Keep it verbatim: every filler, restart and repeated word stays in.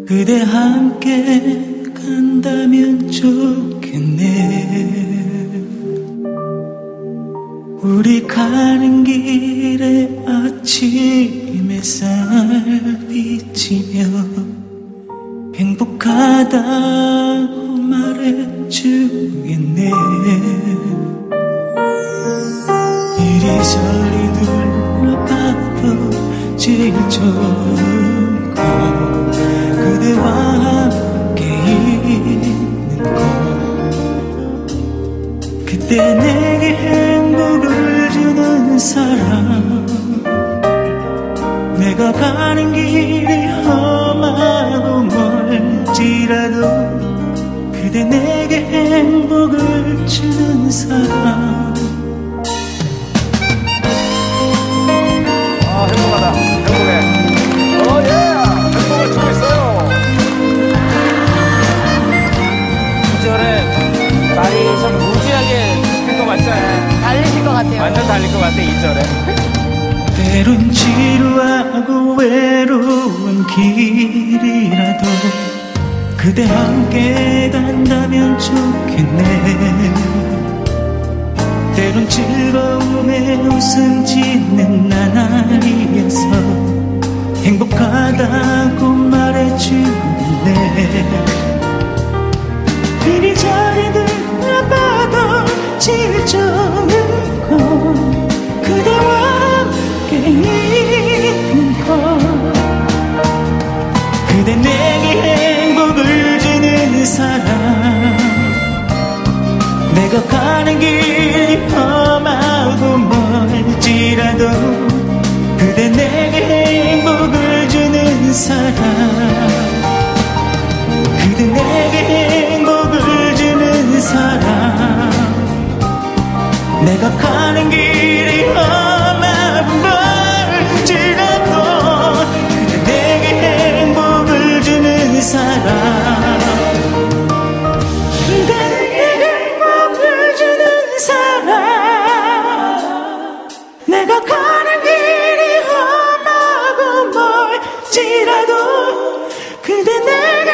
그대 함께 간다면 좋겠네. 우리 가는 길에 아침 햇살 비치며 행복하다고 말해주겠네. 이리저리 둘러봐도 제일 좋은 곳 그대와 함께 있는 곳. 그때 내게 행복을 주는 사람. 내가 가는 길이 험하고 멀지라도 그대 내게 행복을 주는 사람. 아, 행복하다. 행복해. 어, 예! 행복을 주고 있어요. 이 절에 날이 참 무지하게 될 것 같지 않아요? 달리실 것 같아요. 완전 달릴 것 같아, 이 절에. 때론 지루하고 외로운 길이라도 그대 함께 간다면 좋겠네. 때론 즐거움에 웃음 짓는 나날이어서 행복하다고 말해주네. 이리저리 둘러봐도 제일 좋은 건 그대와 함께 있는 것. 그대 내게 행복을 주는 사람. 내가 가는 길이 험하고 멀지라도 그대 내게 행복을 주는 사람. 그대 내게 행복을 주는 사람. 내가 가는 길이 험하고 멀지라도 그대 내게 행복을 주는 사람. 그대 내게 행복을 주는 사람. 내가 가는 길이 험하고 멀지라도 그대 내게